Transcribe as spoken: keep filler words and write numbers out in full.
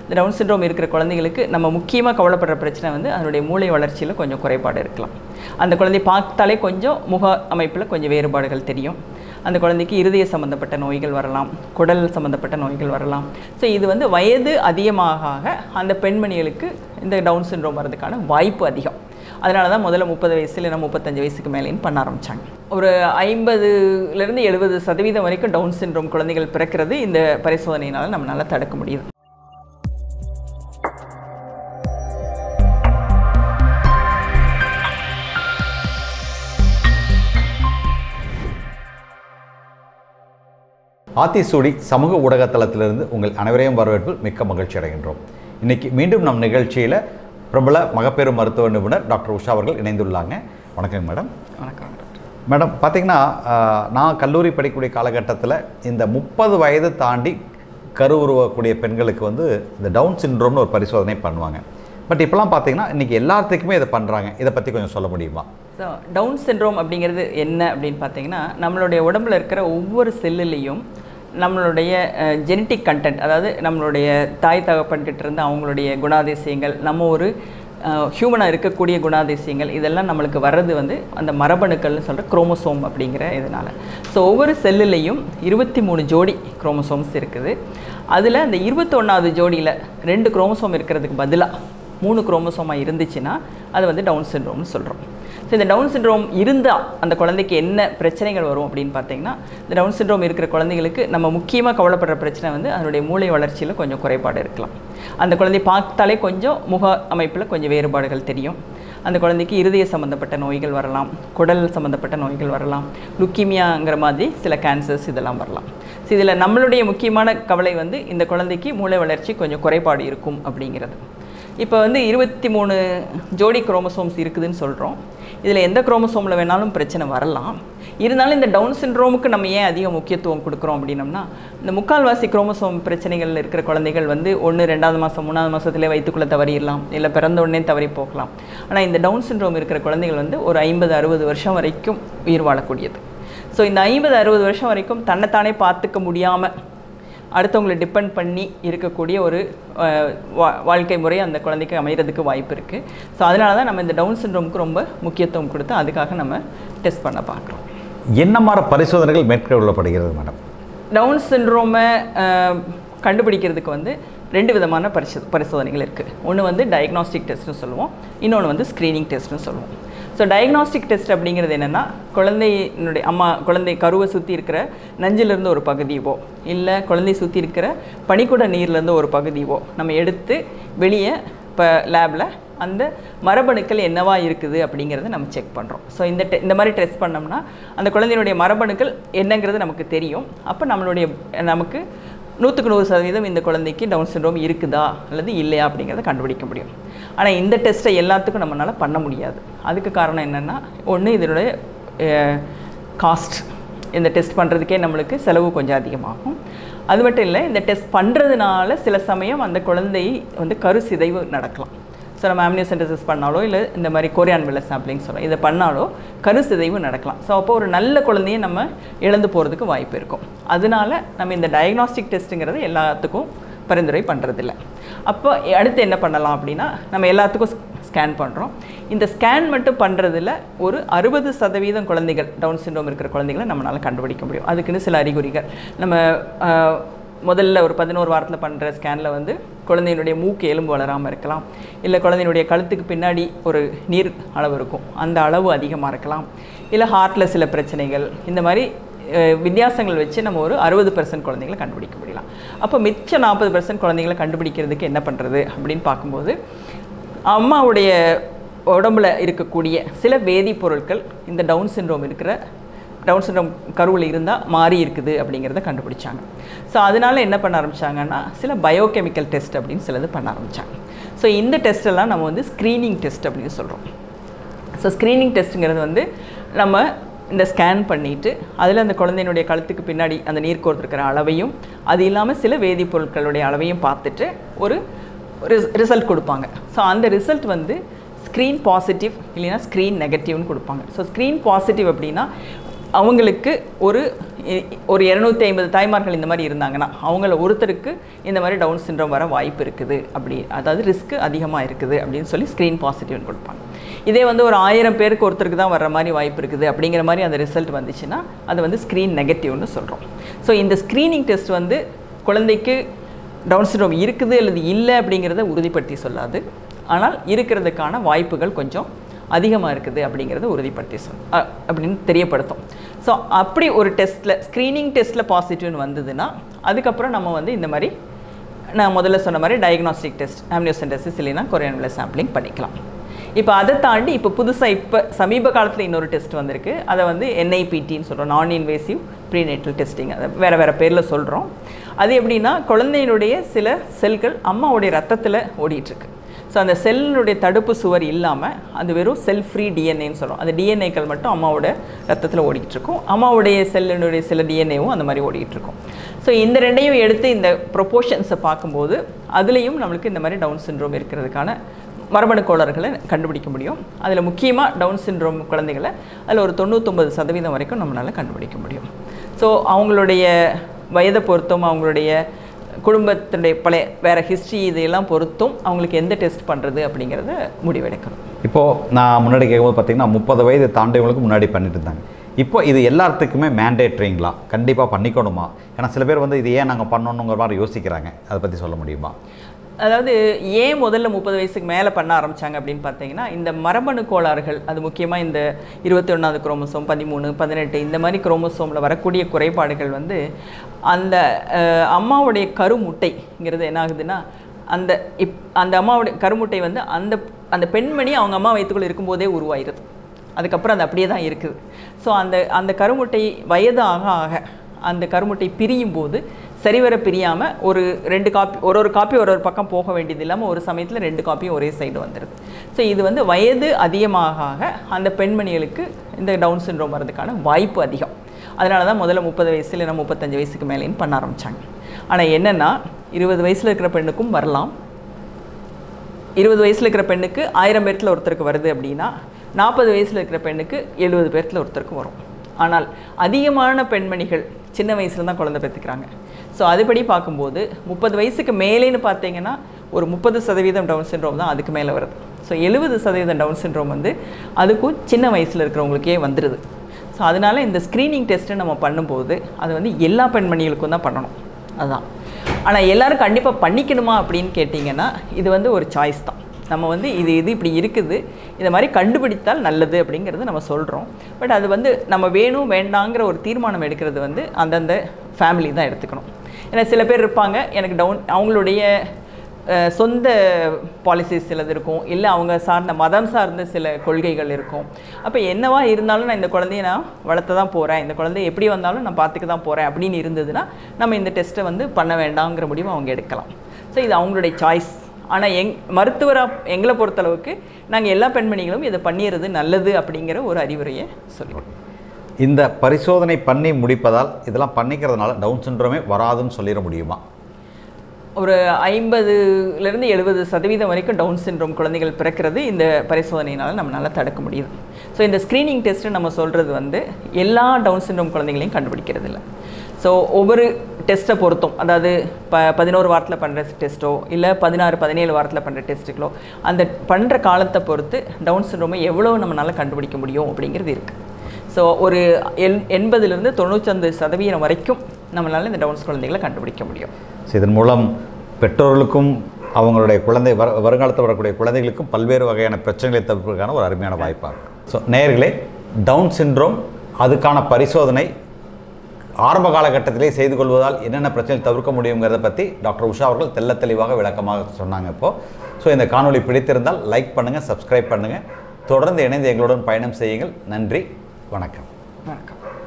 இந்த down syndrome இருக்கிற குழந்தைகளுக்கு நம்ம முக்கியமாக கவலைப்படுற பிரச்சனை வந்து அதனுடைய மூளை வளர்ச்சியில் கொஞ்சம் குறைபாடு இருக்கலாம். அந்த குழந்தை பார்த்தாலே கொஞ்சம் முக அமைப்பில் கொஞ்சம் வேறுபாடுகள் தெரியும். அந்த குழந்தைக்கு இருதய சம்மந்தப்பட்ட நோய்கள் வரலாம், குடல் சம்மந்தப்பட்ட நோய்கள் வரலாம். ஸோ இது வந்து வயது அதிகமாக அந்த பெண்மணிகளுக்கு இந்த டவுன் சிண்ட்ரோம் வர்றதுக்கான வாய்ப்பு அதிகம். அதனால தான் முதல்ல முப்பது வயசு இல்லைனா முப்பத்தஞ்சு வயசுக்கு மேலேன்னு பண்ண ஆரம்பித்தாங்க. ஒரு ஐம்பதுலேருந்து எழுபது சதவீதம் வரைக்கும் டவுன் சிண்ட்ரோம் குழந்தைகள் பிறக்கிறது இந்த பரிசோதனையினால் நம்மளால் தடுக்க முடியுது. ஆத்திசூடி சமூக ஊடகத்தளத்திலிருந்து உங்கள் அனைவரையும் வரவேற்பு மிக்க மகிழ்ச்சி அடைகின்றோம். இன்றைக்கி மீண்டும் நம் நிகழ்ச்சியில் பிரபல மகப்பேறு மருத்துவ நிபுணர் டாக்டர் உஷா அவர்கள் இணைந்துள்ளாங்க. வணக்கம் மேடம். வணக்கம் டாக்டர். மேடம், பார்த்திங்கன்னா நான் கல்லூரி படிக்கக்கூடிய காலகட்டத்தில் இந்த முப்பது வயது தாண்டி கருவுருவக்கூடிய பெண்களுக்கு வந்து இந்த டவுன் சிண்ட்ரோம்னு ஒரு பரிசோதனை பண்ணுவாங்க. பட் இப்போலாம் பார்த்திங்கன்னா இன்றைக்கி எல்லாத்துக்குமே இதை பண்ணுறாங்க. இதை பற்றி கொஞ்சம் சொல்ல முடியுமா? ஸோ டவுன் சிண்ட்ரோம் அப்படிங்கிறது என்ன அப்படின்னு பார்த்தீங்கன்னா, நம்மளுடைய உடம்பில் இருக்கிற ஒவ்வொரு செல்லுலேயும் நம்மளுடைய ஜெனட்டிக் கண்டென்ட், அதாவது நம்மளுடைய தாய் தகப்பன்கிட்ட இருந்து அவங்களுடைய குணாதிசயங்கள், நம்ம ஒரு ஹியூமனாக இருக்கக்கூடிய குணாதிசயங்கள், இதெல்லாம் நம்மளுக்கு வர்றது வந்து அந்த மரபணுக்கள்னு சொல்கிற குரோமோசோம் அப்படிங்கிற இதனால். ஸோ ஒவ்வொரு செல்லுலேயும் இருபத்தி மூணு ஜோடி குரோமோசோம்ஸ் இருக்குது. அதில் அந்த இருபத்தொன்னாவது ஜோடியில் ரெண்டு குரோமோசோம் இருக்கிறதுக்கு பதிலாக மூணு குரோமோசோமாக இருந்துச்சுன்னா அது வந்து டவுன் சிண்ட்ரோம்னு சொல்கிறோம். ஸோ இந்த டவுன் சிண்ட்ரோம் இருந்தால் அந்த குழந்தைக்கு என்ன பிரச்சனைகள் வரும் அப்படின்னு பார்த்தீங்கன்னா, இந்த டவுன் சிண்ட்ரோம் இருக்கிற குழந்தைகளுக்கு நம்ம முக்கியமாக கவலைப்படுற பிரச்சனை வந்து அதனுடைய மூளை வளர்ச்சியில் கொஞ்சம் குறைபாடு இருக்கலாம். அந்த குழந்தை பார்த்தாலே கொஞ்சம் முக அமைப்பில் கொஞ்சம் வேறுபாடுகள் தெரியும். அந்த குழந்தைக்கு இருதய சம்மந்தப்பட்ட நோய்கள் வரலாம், குடல் சம்மந்தப்பட்ட நோய்கள் வரலாம், லுக்கீமியாங்கிற மாதிரி சில கேன்சர்ஸ் இதெல்லாம் வரலாம். ஸோ இதில் நம்மளுடைய முக்கியமான கவலை வந்து இந்த குழந்தைக்கு மூளை வளர்ச்சி கொஞ்சம் குறைபாடு இருக்கும் அப்படிங்கிறது. இப்போ வந்து இருபத்தி மூணு ஜோடி குரோமோசோம்ஸ் இருக்குதுன்னு சொல்கிறோம். இதில் எந்த குரோமோசோமில் வேணாலும் பிரச்சனை வரலாம். இருந்தாலும் இந்த டவுன் சிண்ட்ரோமுக்கு நம்ம ஏன் அதிக முக்கியத்துவம் கொடுக்குறோம் அப்படின்னம்னா, இந்த முக்கால்வாசி குரோமோசோம் பிரச்சனைகள் இருக்கிற குழந்தைகள் வந்து ஒன்று ரெண்டாவது மாதம் மூணாவது மாதத்துலேயே வயிற்றுக்குள்ளே தவறிடலாம், இல்லை பிறந்த உடனே தவறி போகலாம். ஆனால் இந்த டவுன் சிண்ட்ரோம் இருக்கிற குழந்தைகள் வந்து ஒரு ஐம்பது அறுபது வருஷம் வரைக்கும் உயிர் வாழக்கூடியது. ஸோ இந்த ஐம்பது அறுபது வருஷம் வரைக்கும் தன்னைத்தானே பார்த்துக்க முடியாமல் அடுத்தவங்களை டிபெண்ட் பண்ணி இருக்கக்கூடிய ஒரு வாழ்க்கை முறை அந்த குழந்தைக்கு அமைகிறதுக்கு வாய்ப்பு இருக்குது. ஸோ அதனால தான் நம்ம இந்த டவுன் சிண்ட்ரோமுக்கு ரொம்ப முக்கியத்துவம் கொடுத்து அதுக்காக நம்ம டெஸ்ட் பண்ண பார்க்குறோம். என்ன மாதிரி பரிசோதனைகள் மேற்கொள்ளப்படுகிறது மேடம்? டவுன் சிண்ட்ரோமை கண்டுபிடிக்கிறதுக்கு வந்து ரெண்டு விதமான பரிசோ பரிசோதனைகள் இருக்குது. ஒன்று வந்து டயக்னாஸ்டிக் டெஸ்ட்னு சொல்லுவோம், இன்னொன்று வந்து ஸ்க்ரீனிங் டெஸ்ட்னு சொல்லுவோம். ஸோ டயக்னாஸ்டிக் டெஸ்ட் அப்படிங்கிறது என்னென்னா, குழந்தையினுடைய அம்மா குழந்தை கருவை சுற்றி இருக்கிற நஞ்சிலேருந்து ஒரு பகுதியவோ இல்லை குழந்தையை சுற்றி இருக்கிற பனிக்குட நீர்லேருந்து ஒரு பகுதியவோ நம்ம எடுத்து வெளியே இப்போ லேபில் அந்த மரபணுக்கள் என்னவா இருக்குது அப்படிங்கிறத நம்ம செக் பண்ணுறோம். ஸோ இந்த டெ இந்த மாதிரி டெஸ்ட் பண்ணோம்னா அந்த குழந்தையினுடைய மரபணுக்கள் என்னங்கிறது நமக்கு தெரியும். அப்போ நம்மளுடைய நமக்கு நூற்றுக்கு நூறு சதவீதம் இந்த குழந்தைக்கு டவுன் சிண்ட்ரோம் இருக்குதா அல்லது இல்லையா அப்படிங்கிறத கண்டுபிடிக்க முடியும். ஆனால் இந்த டெஸ்ட்டை எல்லாத்துக்கும் நம்மளால் பண்ண முடியாது. அதுக்கு காரணம் என்னென்னா, ஒன்று இதனுடைய காஸ்ட், இந்த டெஸ்ட் பண்ணுறதுக்கே நம்மளுக்கு செலவு கொஞ்சம் அதிகமாகும். அது மட்டும் இல்லை, இந்த டெஸ்ட் பண்ணுறதுனால சில சமயம் அந்த குழந்தை வந்து கரு சிதைவு நடக்கலாம். ஸோ நம்ம ஆம்னியோசென்டசிஸ் பண்ணாலோ இல்லை இந்த மாதிரி கோரியான் வெல்ல சாம்பிளிங் சொல்லலாம், இதை பண்ணாலோ கரு சிதைவு நடக்கலாம். ஸோ அப்போ ஒரு நல்ல குழந்தையை நம்ம இழந்து போகிறதுக்கு வாய்ப்பு இருக்கும். அதனால நம்ம இந்த டயக்னாஸ்டிக் டெஸ்ட்டுங்கிறது எல்லாத்துக்கும் பரிந்துரை பண்ணுறதில்ல. அப்போ அடுத்து என்ன பண்ணலாம் அப்படின்னா, நம்ம எல்லாத்துக்கும் ஸ்கேன் பண்ணுறோம். இந்த ஸ்கேன் மட்டும் பண்ணுறதில் ஒரு அறுபது சதவீதம் குழந்தைகள் டவுன் சிண்ட்ரோம் இருக்கிற குழந்தைகளை நம்மளால் கண்டுபிடிக்க முடியும். அதுக்குன்னு சில அறிகுறிகள் நம்ம முதல்ல ஒரு பதினோரு வாரத்தில் பண்ணுற ஸ்கேனில் வந்து குழந்தையினுடைய மூக்கு எலும்பு வளராமல் இருக்கலாம், இல்லை குழந்தையினுடைய கழுத்துக்கு பின்னாடி ஒரு நீர் அளவு இருக்கும், அந்த அளவு அதிகமாக இருக்கலாம், இல்லை ஹார்ட்டில் சில பிரச்சனைகள், இந்த மாதிரி வித்தியாசங்கள் வச்சு நம்ம ஒரு அறுபது பர்சன்ட் குழந்தைகளை கண்டுபிடிக்க முடியலாம். அப்போ மிச்சம் நாற்பது பர்சன்ட் குழந்தைகளை கண்டுபிடிக்கிறதுக்கு என்ன பண்ணுறது அப்படின்னு பார்க்கும்போது, அம்மாவுடைய உடம்பில் இருக்கக்கூடிய சில வேதிப்பொருட்கள் இந்த டவுன் சிண்ட்ரோம் இருக்கிற டவுன் சிண்ட்ரோம் கருவில் இருந்தால் மாறி இருக்குது அப்படிங்கிறத கண்டுபிடிச்சாங்க. ஸோ அதனால் என்ன பண்ண ஆரம்பித்தாங்கன்னா, சில பயோகெமிக்கல் டெஸ்ட் அப்படின்னு சிலது பண்ண ஆரம்பித்தாங்க. ஸோ இந்த டெஸ்ட்டெல்லாம் நம்ம வந்து ஸ்க்ரீனிங் டெஸ்ட் அப்படின்னு சொல்கிறோம். ஸோ ஸ்க்ரீனிங் டெஸ்ட்டுங்கிறது வந்து நம்ம இந்த ஸ்கேன் பண்ணிவிட்டு அதில் அந்த குழந்தையினுடைய கழுத்துக்கு பின்னாடி அந்த நீர் கோர்த்துருக்கிற அளவையும் அது இல்லாமல் சில வேதிப்பொருட்களுடைய அளவையும் பார்த்துட்டு ஒரு ரிசல்ட் கொடுப்பாங்க. ஸோ அந்த ரிசல்ட் வந்து ஸ்க்ரீன் பாசிட்டிவ் இல்லைன்னா ஸ்க்ரீன் நெகட்டிவ்னு கொடுப்பாங்க. ஸோ ஸ்க்ரீன் பாசிட்டிவ் அப்படின்னா அவங்களுக்கு ஒரு ஒரு இரநூத்தி ஐம்பது தாய்மார்கள் இந்த மாதிரி இருந்தாங்கன்னா அவங்கள ஒருத்தருக்கு இந்த மாதிரி டவுன் சிண்ட்ரோம் வர வாய்ப்பு இருக்குது அப்படி, அதாவது ரிஸ்க் அதிகமாக இருக்குது அப்படின்னு சொல்லி ஸ்க்ரீன் பாசிட்டிவ்னு கொடுப்பாங்க. இதே வந்து ஒரு ஆயிரம் பேருக்கு ஒருத்தருக்கு தான் வர்ற மாதிரி வாய்ப்பு இருக்குது அப்படிங்கிற மாதிரி அந்த ரிசல்ட் வந்துச்சுன்னா அது வந்து ஸ்க்ரீன் நெகட்டிவ்னு சொல்கிறோம். ஸோ இந்த ஸ்க்ரீனிங் டெஸ்ட் வந்து குழந்தைக்கு டவுன் சிண்ட்ரோம் இருக்குது அல்லது இல்லை அப்படிங்கிறத உறுதிப்படுத்தி சொல்லாது, ஆனால் இருக்கிறதுக்கான வாய்ப்புகள் கொஞ்சம் அதிகமாக இருக்குது அப்படிங்கிறத உறுதிப்படுத்தி சொல் அப்படின்னு தெரியப்படுத்தும். ஸோ அப்படி ஒரு டெஸ்ட்டில் ஸ்க்ரீனிங் டெஸ்ட்டில் பாசிட்டிவ்னு வந்ததுன்னா அதுக்கப்புறம் நம்ம வந்து இந்த மாதிரி நான் முதல்ல சொன்ன மாதிரி டயக்னாஸ்டிக் டெஸ்ட் ஆம்னியோசென்டசிஸ் இல்லைன்னா கொரியானுலர் சாம்பிளிங் பண்ணிக்கலாம். இப்போ அதை தாண்டி இப்போ புதுசாக இப்போ சமீப காலத்தில் இன்னொரு டெஸ்ட் வந்திருக்கு. அதை வந்து என்ஐபிடின்னு சொல்கிறோம், நான் இன்வேசிவ் ப்ரீநேட்டல் டெஸ்டிங். அதை வேறு வேறு பேரில் சொல்கிறோம். அது எப்படின்னா குழந்தையினுடைய சில செல்கள் அம்மாவுடைய ரத்தத்தில் ஓடிட்டுருக்கு. ஸோ அந்த செல்லுடைய தடுப்பு சுவர் இல்லாமல் அது வெறும் செல் ஃப்ரீ டிஎன்ஏன்னு சொல்கிறோம். அந்த டிஎன்ஏக்கள் மட்டும் அம்மாவோட ரத்தத்தில் ஓடிக்கிட்டு இருக்கும். அம்மாவுடைய செல்லினுடைய சில டிஎன்ஏவும் அந்த மாதிரி ஓடிக்கிட்டு இருக்கும். ஸோ இந்த ரெண்டையும் எடுத்து இந்த ப்ரொப்போர்ஷன்ஸை பார்க்கும்போது அதுலேயும் நம்மளுக்கு இந்த மாதிரி டவுன் சிண்ட்ரோம் இருக்கிறதுக்கான மரபணு கோளாறுகளை கண்டுபிடிக்க முடியும். அதில் முக்கியமாக டவுன் சிண்ட்ரோம் குழந்தைகளை அதில் ஒரு தொண்ணூற்றொம்பது சதவீதம் வரைக்கும் நம்மளால் கண்டுபிடிக்க முடியும். ஸோ அவங்களுடைய வயதை பொறுத்தும் அவங்களுடைய குடும்பத்தினுடைய பழைய வேறு ஹிஸ்ட்ரி இதையெல்லாம் பொறுத்தும் அவங்களுக்கு எந்த டெஸ்ட் பண்ணுறது அப்படிங்கிறத முடிவெடுக்கணும். இப்போது நான் முன்னாடி கேட்கும்போது பார்த்திங்கன்னா முப்பது வயது தாண்டியவங்களுக்கு முன்னாடி பண்ணிட்டு இருந்தாங்க. இப்போ இது எல்லாத்துக்குமே மேண்டேட்ரிங்களா, கண்டிப்பாக பண்ணிக்கணுமா? ஏன்னா சில பேர் வந்து இது ஏன் நாங்கள் பண்ணணுங்கிற மாதிரி யோசிக்கிறாங்க, அதை பற்றி சொல்ல முடியுமா? அதாவது ஏன் முதல்ல முப்பது வயசுக்கு மேலே பண்ண ஆரம்பித்தாங்க அப்படின்னு பார்த்தீங்கன்னா இந்த மரபணு கோளாறுகள், அது முக்கியமாக இந்த இருபத்தி ஒன்றாவது குரோமோசோம், பதிமூணு பதினெட்டு இந்த மாதிரி குரோமோசோமில் வரக்கூடிய குறைபாடுகள் வந்து அந்த அம்மாவுடைய கருமுட்டைங்கிறது என்ன ஆகுதுன்னா அந்த இப் அந்த அம்மாவுடைய கருமுட்டை வந்து அந்த அந்த பெண்மணி அவங்க அம்மா வயிற்றுக்குள்ளே இருக்கும்போதே உருவாயிருது. அதுக்கப்புறம் அது அப்படியே தான் இருக்குது. ஸோ அந்த அந்த கருமுட்டை வயது ஆக ஆக அந்த கருமுட்டை பிரியும் போது சரிவர பிரியாமல் ஒரு ரெண்டு காப்பி ஒரு ஒரு காப்பி ஒரு ஒரு பக்கம் போக வேண்டியது இல்லாமல் ஒரு சமயத்தில் ரெண்டு காப்பியும் ஒரே சைடு வந்துடுது. ஸோ இது வந்து வயது அதிகமாக ஆக அந்த பெண்மணிகளுக்கு இந்த டவுன் சிண்ட்ரோம் வரதுக்கான வாய்ப்பு அதிகம். அதனால தான் முதல்ல முப்பது வயசு இல்லைன்னா முப்பத்தஞ்சு வயசுக்கு மேலேன்னு பண்ண ஆரம்பித்தாங்க. ஆனால் என்னென்னா இருபது வயசில் இருக்கிற பெண்ணுக்கும் வரலாம். இருபது வயசில் இருக்கிற பெண்ணுக்கு ஆயிரம் பேர்த்தில் ஒருத்தருக்கு வருது அப்படின்னா நாற்பது வயசில் இருக்கிற பெண்ணுக்கு எழுபது பேர்த்தில் ஒருத்தருக்கு வரும். ஆனால் அதிகமான பெண்மணிகள் சின்ன வயசில் தான் குழந்தை பெற்றுக்கிறாங்க. ஸோ அதுபடி பார்க்கும்போது முப்பது வயசுக்கு மேலேன்னு பார்த்தீங்கன்னா ஒரு முப்பது சதவீதம் டவுன் சிண்ட்ரோம் தான் அதுக்கு மேலே வருது. ஸோ எழுபது சதவீதம் டவுன் சிண்ட்ரோம் வந்து அதுக்கும் சின்ன வயசில் இருக்கிறவங்களுக்கே வந்துடுது. ஸோ அதனால் இந்த ஸ்க்ரீனிங் டெஸ்ட்டு நம்ம பண்ணும்போது அது வந்து எல்லா பெண்மணிகளுக்கும் தான் பண்ணணும், அதுதான். ஆனால் எல்லோரும் கண்டிப்பாக பண்ணிக்கணுமா அப்படின்னு கேட்டிங்கன்னா இது வந்து ஒரு சாய்ஸ் தான். நம்ம வந்து இது இது இப்படி இருக்குது, இதை மாதிரி கண்டுபிடித்தால் நல்லது அப்படிங்கிறது நம்ம சொல்கிறோம். பட் அது வந்து நம்ம வேணும் வேண்டாங்கிற ஒரு தீர்மானம் எடுக்கிறது வந்து அந்தந்த ஃபேமிலி தான் எடுத்துக்கணும். ஏன்னா சில பேர் இருப்பாங்க எனக்கு டவுன் அவங்களுடைய சொந்த பாலிசிஸ் சிலது இருக்கும், இல்லை அவங்க சார்ந்த மதம் சார்ந்த சில கொள்கைகள் இருக்கும். அப்போ என்னவா இருந்தாலும் நான் இந்த குழந்தைய நான் வளர்த்த தான் போகிறேன், இந்த குழந்தைய எப்படி வந்தாலும் நான் பார்த்துக்க தான் போகிறேன் அப்படின்னு இருந்ததுன்னா நம்ம இந்த டெஸ்ட்டை வந்து பண்ண வேண்டாங்கிற முடிவு அவங்க எடுக்கலாம். ஸோ இது அவங்களுடைய சாய்ஸ். ஆனால் எங் மருத்துவராக எங்களை பொறுத்தளவுக்கு நாங்கள் எல்லா பெண்மணிகளும் இதை பண்ணிடுறது நல்லது அப்படிங்கிற ஒரு அறிவுரையை சொல்லுவோம். இந்த பரிசோதனை பண்ணி முடிப்பதால் இதெல்லாம் பண்ணிக்கிறதுனால டவுன் சிண்ட்ரோமே வராதுன்னு சொல்லிட முடியுமா? ஒரு ஐம்பதுலேருந்து எழுபது சதவீதம் வரைக்கும் டவுன் சிண்ட்ரோம் குழந்தைகள் பிறக்கிறது இந்த பரிசோதனையினால் நம்மளால் தடுக்க முடியுது. ஸோ இந்த ஸ்க்ரீனிங் டெஸ்ட்டு நம்ம சொல்கிறது வந்து எல்லா டவுன் சிண்ட்ரோம் குழந்தைகளையும் கண்டுபிடிக்கிறது இல்லை. ஸோ ஒவ்வொரு டெஸ்ட்டை பொறுத்தும், அதாவது ப பதினோரு வாரத்தில் பண்ணுற டெஸ்ட்டோ இல்லை பதினாறு பதினேழு வாரத்தில் பண்ணுற டெஸ்ட்டுகளோ அந்த பண்ணுற காலத்தை பொறுத்து டவுன் சிண்ட்ரோமை எவ்வளோ நம்மளால் கண்டுபிடிக்க முடியும் அப்படிங்கிறது இருக்குது. ஸோ ஒரு எண் எண்பதுலேருந்து தொண்ணூற்றஞ்சு சதவீதம் வரைக்கும் நம்மளால் இந்த டவுன்ஸ் குழந்தைகளை கண்டுபிடிக்க முடியும். ஸோ இதன் மூலம் பெற்றோர்களுக்கும் அவங்களுடைய குழந்தை வர வருங்காலத்தில் வரக்கூடிய குழந்தைகளுக்கும் பல்வேறு வகையான பிரச்சனைகளை தவிர்ப்பதற்கான ஒரு அருமையான வாய்ப்பாகும். ஸோ நேயர்களே, டவுன் சிண்ட்ரோம் அதுக்கான பரிசோதனை ஆரம்ப காலகட்டத்திலே செய்து கொள்வதால் என்னென்ன பிரச்சனை தவிர்க்க முடியுங்கிறத பற்றி டாக்டர் உஷா அவர்கள் தெள்ள தெளிவாக விளக்கமாக சொன்னாங்க இப்போது. ஸோ இந்த காணொலி பிடித்திருந்தால் லைக் பண்ணுங்கள், சப்ஸ்கிரைப் பண்ணுங்கள், தொடர்ந்து இணைந்து எங்களுடன் பயணம் செய்யுங்கள். நன்றி, வணக்கம். வணக்கம்.